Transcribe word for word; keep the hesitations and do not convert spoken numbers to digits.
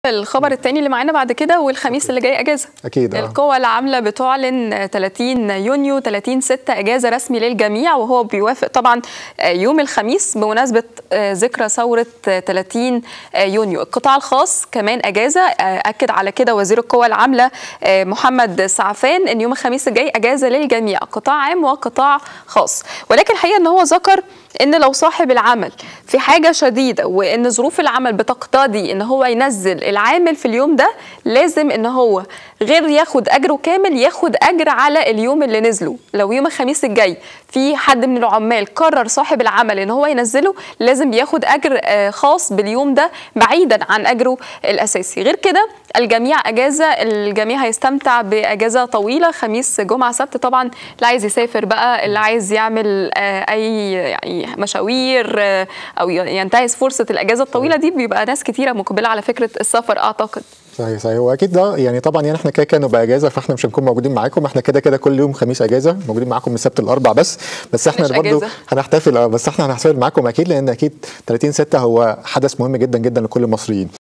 الخبر الثاني اللي معانا بعد كده والخميس اللي جاي اجازه اكيد. اه القوى العامله بتعلن ثلاثين يونيو ثلاثين ستة اجازه رسمي للجميع، وهو بيوافق طبعا يوم الخميس بمناسبه ذكرى ثوره ثلاثين يونيو. القطاع الخاص كمان اجازه، اكد على كده وزير القوى العامله محمد سعفان ان يوم الخميس الجاي اجازه للجميع، قطاع عام وقطاع خاص. ولكن الحقيقه ان هو ذكر ان لو صاحب العمل في حاجه شديده وان ظروف العمل بتقتضي ان هو ينزل العامل في اليوم ده، لازم ان هو غير ياخد اجره كامل ياخد اجر على اليوم اللي نزله. لو يوم الخميس الجاي في حد من العمال قرر صاحب العمل ان هو ينزله، لازم بياخد اجر خاص باليوم ده بعيدا عن اجره الاساسي. غير كده الجميع اجازه، الجميع هيستمتع باجازه طويله خميس جمعه سبت. طبعا اللي عايز يسافر بقى، اللي عايز يعمل اي يعني مشاوير او ينتهز فرصه الاجازه الطويله دي، بيبقى ناس كتيره مقبله على فكره السفر اعتقد. صحيح صحيح. هو اكيد ده يعني طبعا يعني احنا كده كده نبقى اجازه، فاحنا مش هنكون موجودين معاكم، احنا كده كده كل يوم خميس اجازه موجودين معاكم من السبت الاربع بس بس احنا برضه هنحتفل بس احنا هنحتفل معاكم اكيد، لان اكيد ثلاثين ستة هو حدث مهم جدا جدا لكل المصريين.